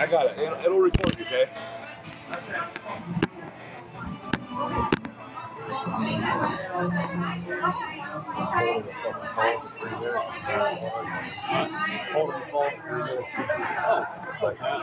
I got it. It'll record you, okay? Holding the phone for 3 minutes. Oh, it's like that.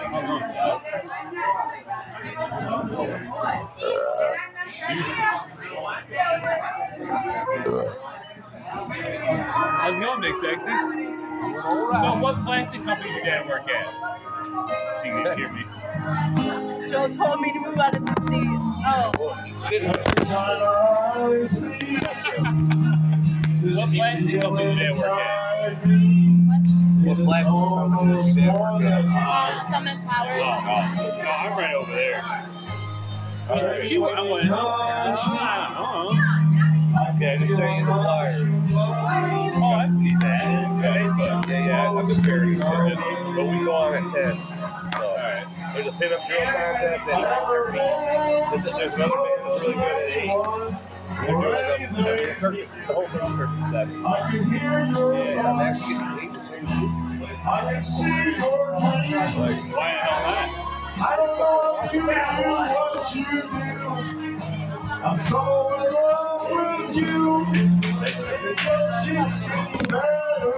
How's it going, Big Sexy? So what plastic company did Dad work at? She didn't hear me. Joe told me to move out of the seat. Oh. What plastic company did Dad work at? What plastic company did Dad work at? Summit Powers. Oh, no, I'm right over there. She went, I went, Yeah, just send you the flyer. oh, I see that. Yeah, I'm just very excited. But we go on at 10. So, alright. There's a pinup drill contest at 9:30. There's another band that's really good at 8. They're doing the whole thing starts at 7. Yeah, I'm actually getting 8 to 6. I can see your dreams. Why the hell not? I don't know how you do what you do. I'm so in love with you. It just keeps getting better.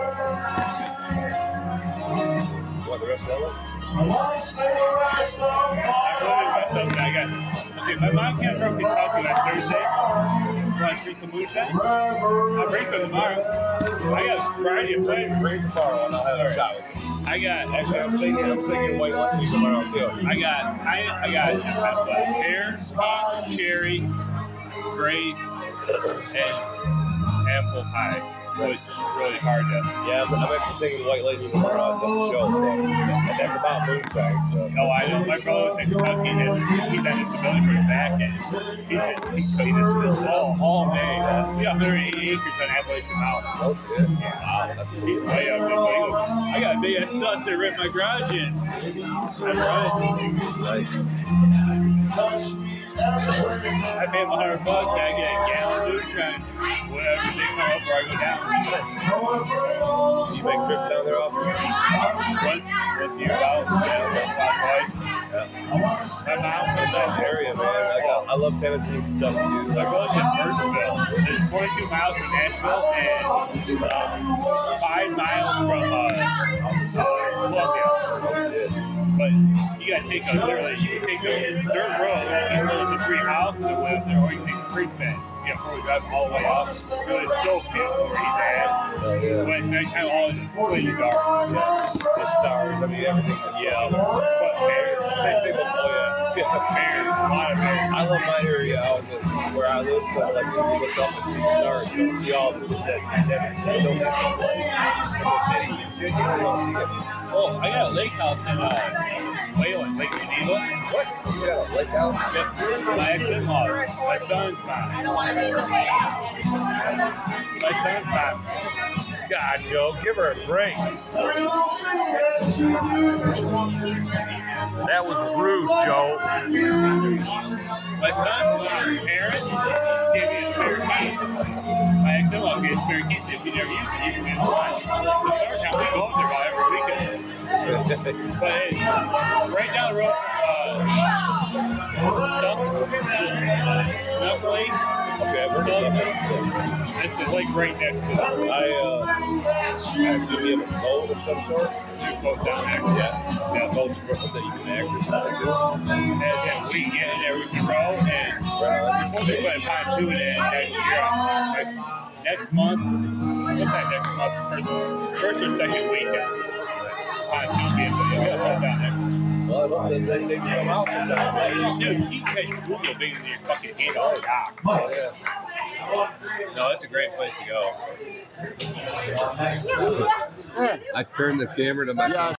What, the rest of it? I want to spend the rest of my life. Okay, my mom came from Kentucky last Thursday. Want to drink some moonshine? I'll bring some tomorrow. I got a variety of flavors. Bring tomorrow and I'll have a shot with you. I got, Actually, I'm singing White Lightning tomorrow too. I got pear, peach, cherry, grape, and apple pie. Which is really hard to. Yeah, I'm actually singing White Lightning tomorrow at the show. So, and that's about moonshine. So. No, I know. My brother was in Kentucky. He's on disability for his back, and he's still all day. We got 180 acres on Appalachian Mountain. Oh shit! Wow, he's way up there. So he goes, I got a big ass stuff that ripped my garage in. That's right. Nice. I paid $100. I get a gallon of moonshine. Whatever they come up where I go down. You make trips down there often? Once a year out, twice. My mom's from a nice area, man. I love Tennessee and Kentucky, dude. I go to Birchville. It's 22 miles from Nashville and 5 miles from Columbia. But you gotta take a dirt road. You can go to 3 houses and live there, or you can take a creek bed. You have to drive all the way up. Really so beautiful where he's at. When it's nighttime, all is completely dark. The stars, I mean, everything. Yeah. But bears. Same thing with, Bears. A lot of bears. I love my area out where I live, but like when you look up and see the stars, you don't see all this that don't get from the city. You don't see it. Oh, I got a lake house in Wayland, Lake Geneva. What? You got a lake house? Yep. My ex-in-law. My son's mom. My son's mom. God, Joe, give her a break. That was rude, Joe. My son's parents gave me a spare key. My ex-in-law gave me a spare key, so if you never use it, you can get one. So our town, we go up there about every weekend. But it's right down the road from Lake. Okay, we're It's the lake right next to it. I actually be able to boat of some sort. You boat down there. Yeah, boats that you can exercise. And we get in there, we can row, and before they put a pontoon in next month, sometime next month, first or second weekend. Pontoon being put down there. Well, I love that they come out this time, right? Dude, you can catch Google bigger than your fucking $8 dock. Oh, yeah. No, that's a great place to go. I turned the camera to my